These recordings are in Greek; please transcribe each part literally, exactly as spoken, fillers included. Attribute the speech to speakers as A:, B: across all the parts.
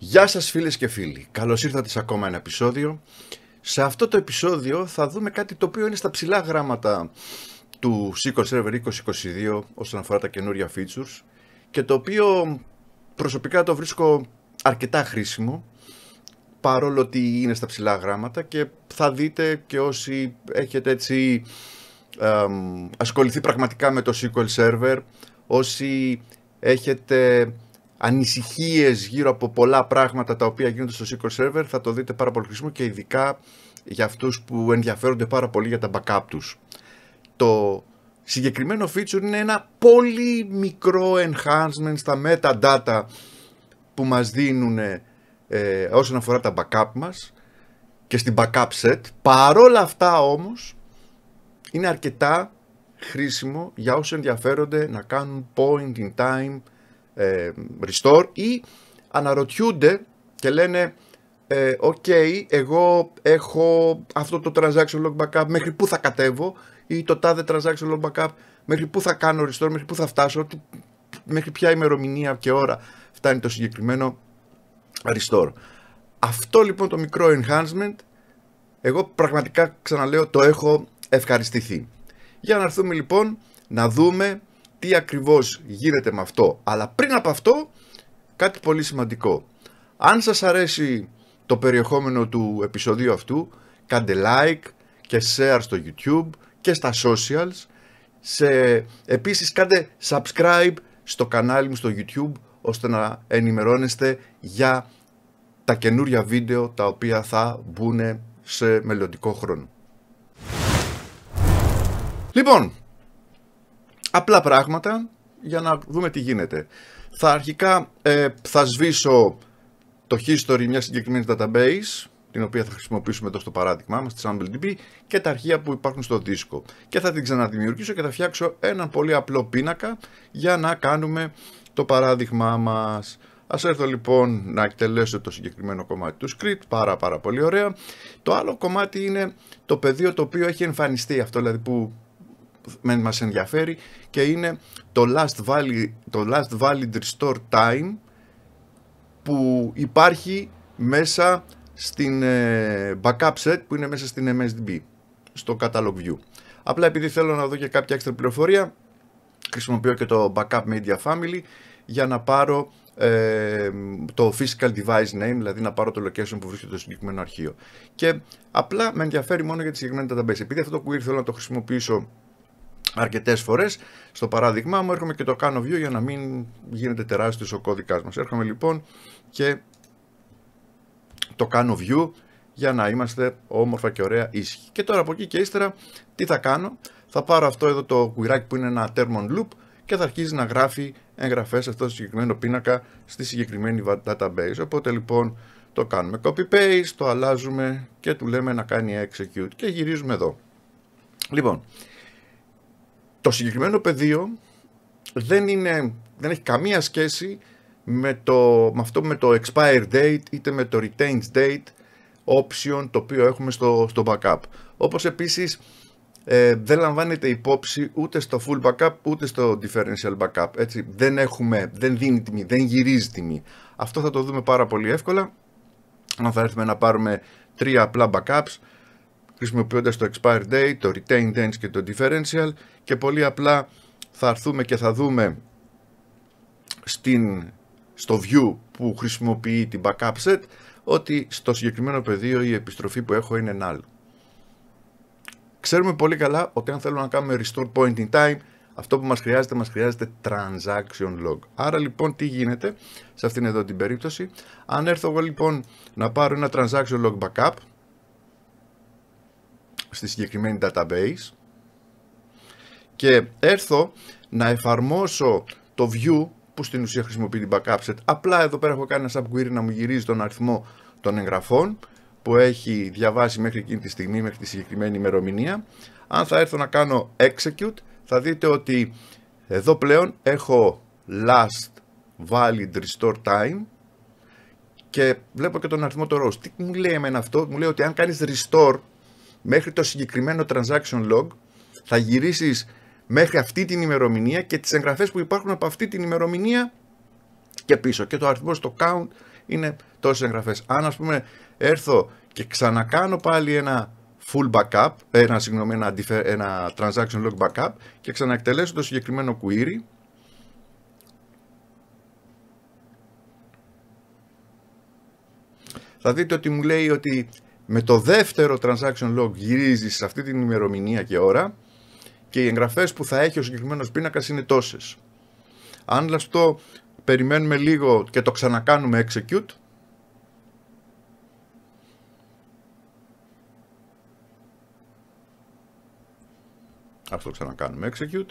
A: Γεια σας φίλες και φίλοι, καλώς ήρθατε σε ακόμα ένα επεισόδιο. Σε αυτό το επεισόδιο θα δούμε κάτι το οποίο είναι στα ψηλά γράμματα του ες κιου ελ Server είκοσι είκοσι δύο όσον αφορά τα καινούρια features και το οποίο προσωπικά το βρίσκω αρκετά χρήσιμο παρόλο ότι είναι στα ψηλά γράμματα και θα δείτε και όσοι έχετε έτσι εμ, ασχοληθεί πραγματικά με το ες κιου ελ Server, όσοι έχετε ανησυχίες γύρω από πολλά πράγματα τα οποία γίνονται στο ες κιου ελ Server, θα το δείτε πάρα πολύ χρήσιμο και ειδικά για αυτούς που ενδιαφέρονται πάρα πολύ για τα backup τους. Το συγκεκριμένο feature είναι ένα πολύ μικρό enhancement στα metadata που μας δίνουν ε, όσον αφορά τα backup μας και στην backup set. Παρόλα αυτά όμως είναι αρκετά χρήσιμο για όσους ενδιαφέρονται να κάνουν point in time ε, restore ή αναρωτιούνται και λένε ε, ok, εγώ έχω αυτό το transaction log backup, μέχρι πού θα κατέβω, ή το τάδε transaction log backup, μέχρι πού θα κάνω restore, μέχρι πού θα φτάσω, μέχρι ποια ημερομηνία και ώρα φτάνει το συγκεκριμένο restore. Αυτό λοιπόν το μικρό enhancement, εγώ πραγματικά ξαναλέω το έχω ευχαριστηθεί. Για να έρθουμε λοιπόν να δούμε τι ακριβώς γίνεται με αυτό. Αλλά πριν από αυτό, κάτι πολύ σημαντικό. Αν σας αρέσει το περιεχόμενο του επεισοδίου αυτού, κάντε like και share στο YouTube και στα socials. Σε... Επίσης κάντε subscribe στο κανάλι μου στο YouTube, ώστε να ενημερώνεστε για τα καινούρια βίντεο τα οποία θα μπουν σε μελλοντικό χρόνο. Λοιπόν, απλά πράγματα για να δούμε τι γίνεται. Θα αρχικά ε, θα σβήσω το history μιας συγκεκριμένης database, την οποία θα χρησιμοποιήσουμε εδώ στο παράδειγμά μας, τη SampleDB, και τα αρχεία που υπάρχουν στο δίσκο. Και θα την ξαναδημιουργήσω και θα φτιάξω έναν πολύ απλό πίνακα για να κάνουμε το παράδειγμά μας. Ας έρθω λοιπόν να εκτελέσω το συγκεκριμένο κομμάτι του script, πάρα πάρα πολύ ωραία. Το άλλο κομμάτι είναι το πεδίο το οποίο έχει εμφανιστεί, αυτό δηλαδή που μας ενδιαφέρει, και είναι το last valid, το last valid restore time που υπάρχει μέσα στην ε, backup set που είναι μέσα στην εμ ες ντι μπι, στο catalog view. Απλά επειδή θέλω να δω και κάποια έξτρα πληροφορία, χρησιμοποιώ και το backup media family για να πάρω ε, το physical device name, δηλαδή να πάρω το location που βρίσκεται στο συγκεκριμένο αρχείο. Και απλά με ενδιαφέρει μόνο για τη συγκεκριμένη database. Επειδή αυτό το query θέλω να το χρησιμοποιήσω αρκετές φορές, στο παράδειγμά μου έρχομαι και το κάνω view για να μην γίνεται τεράστιος ο κώδικας μας. Έρχομαι λοιπόν και το κάνω view για να είμαστε όμορφα και ωραία ήσυχοι. Και τώρα από εκεί και ύστερα τι θα κάνω? Θα πάρω αυτό εδώ το query που είναι ένα term on loop και θα αρχίζει να γράφει εγγραφές σε αυτό το συγκεκριμένο πίνακα στη συγκεκριμένη database. Οπότε λοιπόν το κάνουμε copy paste, το αλλάζουμε και του λέμε να κάνει execute και γυρίζουμε εδώ. Λοιπόν, το συγκεκριμένο πεδίο δεν, είναι, δεν έχει καμία σχέση με, το, με αυτό με το expire date είτε με το retained date option το οποίο έχουμε στο, στο backup. Όπως επίσης ε, δεν λαμβάνεται υπόψη ούτε στο full backup ούτε στο differential backup. Έτσι, δεν, έχουμε, δεν δίνει τιμή, δεν γυρίζει τιμή. Αυτό θα το δούμε πάρα πολύ εύκολα αν θα έρθουμε να πάρουμε τρία απλά backups χρησιμοποιώντας το expire date, το retained date και το differential, και πολύ απλά θα έρθουμε και θα δούμε στην, στο view που χρησιμοποιεί την backup set ότι στο συγκεκριμένο πεδίο η επιστροφή που έχω είναι null. Ξέρουμε πολύ καλά ότι αν θέλουμε να κάνουμε restore point in time, αυτό που μας χρειάζεται, μας χρειάζεται transaction log. Άρα λοιπόν τι γίνεται σε αυτήν εδώ την περίπτωση? Αν έρθω εγώ λοιπόν να πάρω ένα transaction log backup στη συγκεκριμένη database και έρθω να εφαρμόσω το view που στην ουσία χρησιμοποιεί την backup set, απλά εδώ πέρα έχω κάνει ένα subquery να μου γυρίζει τον αριθμό των εγγραφών που έχει διαβάσει μέχρι εκείνη τη στιγμή, μέχρι τη συγκεκριμένη ημερομηνία. Αν θα έρθω να κάνω execute, θα δείτε ότι εδώ πλέον έχω last valid restore time και βλέπω και τον αριθμό των rows. Τι μου λέει εμένα αυτό? Μου λέει ότι αν κάνεις restore μέχρι το συγκεκριμένο transaction log, θα γυρίσεις μέχρι αυτή την ημερομηνία και τις εγγραφές που υπάρχουν από αυτή την ημερομηνία και πίσω. Και το αριθμό στο count είναι τόσες εγγραφές. Αν ας πούμε έρθω και ξανακάνω πάλι ένα full backup, ένα, συγγνώμη, ένα, ένα transaction log backup και ξαναεκτελέσω το συγκεκριμένο query, θα δείτε ότι μου λέει ότι με το δεύτερο transaction log γυρίζει σε αυτή την ημερομηνία και ώρα και οι εγγραφές που θα έχει ο συγκεκριμένος πίνακας είναι τόσες. Αν αυτό περιμένουμε λίγο και το ξανακάνουμε execute, ας το ξανακάνουμε execute,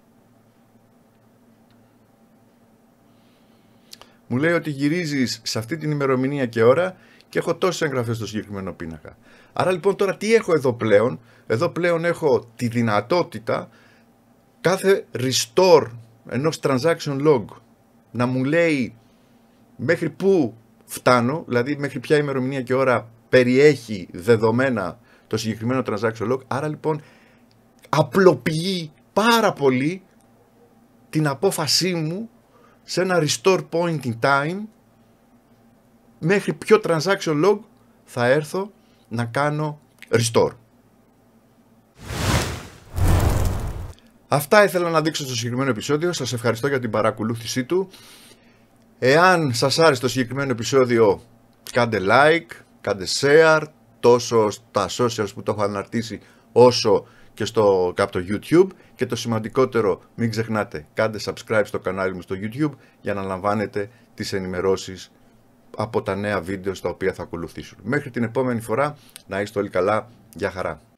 A: μου λέει ότι γυρίζεις σε αυτή την ημερομηνία και ώρα και έχω τόσες εγγραφές στο συγκεκριμένο πίνακα. Άρα λοιπόν τώρα τι έχω εδώ πλέον? Εδώ πλέον έχω τη δυνατότητα κάθε restore ενός transaction log να μου λέει μέχρι πού φτάνω, δηλαδή μέχρι ποια ημερομηνία και ώρα περιέχει δεδομένα το συγκεκριμένο transaction log. Άρα λοιπόν απλοποιεί πάρα πολύ την απόφασή μου σε ένα restore point in time μέχρι ποιο transaction log θα έρθω να κάνω restore. Αυτά ήθελα να δείξω στο συγκεκριμένο επεισόδιο. Σας ευχαριστώ για την παρακολούθησή του. Εάν σας άρεσε το συγκεκριμένο επεισόδιο, κάντε like, κάντε share, τόσο στα socials που το έχω αναρτήσει, όσο και στο κάτω YouTube. Και το σημαντικότερο, μην ξεχνάτε, κάντε subscribe στο κανάλι μου στο YouTube για να λαμβάνετε τις ενημερώσεις από τα νέα βίντεο στα οποία θα ακολουθήσουν. Μέχρι την επόμενη φορά, να είστε όλοι καλά. Γεια χαρά.